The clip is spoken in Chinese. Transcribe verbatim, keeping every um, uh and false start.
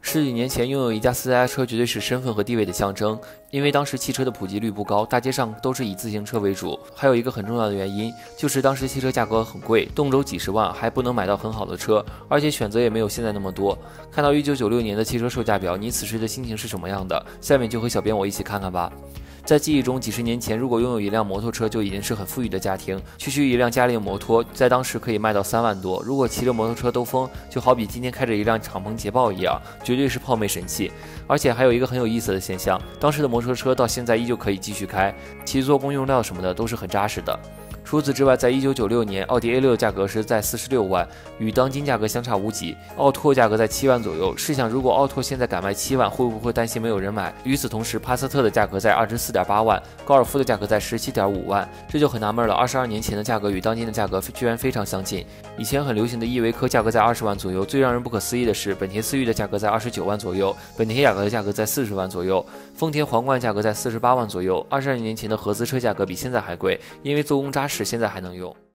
十几年前，拥有一架私家车绝对是身份和地位的象征，因为当时汽车的普及率不高，大街上都是以自行车为主。还有一个很重要的原因，就是当时汽车价格很贵，动辄几十万，还不能买到很好的车，而且选择也没有现在那么多。看到一九九六年的汽车售价表，你此时的心情是什么样的？下面就和小编我一起看看吧。在记忆中，几十年前，如果拥有一辆摩托车，就已经是很富裕的家庭。区区一辆嘉陵摩托，在当时可以卖到三万多。如果骑着摩托车兜风，就好比今天开着一辆敞篷捷豹一样，绝对是泡妹神器。而且还有一个很有意思的现象，当时的摩托车到现在依旧可以继续开，其做工用料什么的都是很扎实的。除此之外，在一九九六年，奥迪 A 六 价格是在四十六万，与当今价格相差无几。奥拓价格在七万左右，试想如果奥拓现在敢卖七万，会不会担心没有人买？与此同时，帕萨特的价格在二十四点八万，高尔夫的价格在十七点五万，这就很纳闷了。二十二年前的价格与当今的价格居然非常相近。以前很流行的依维柯价格在二十万左右，最让人不可思议的是，本田思域的价格在二十九万左右，本田雅阁的价格在四十万左右，丰田皇冠价格在四十八万左右。二十二年前的合资车价格比现在还贵，因为做工扎实，现在还能用。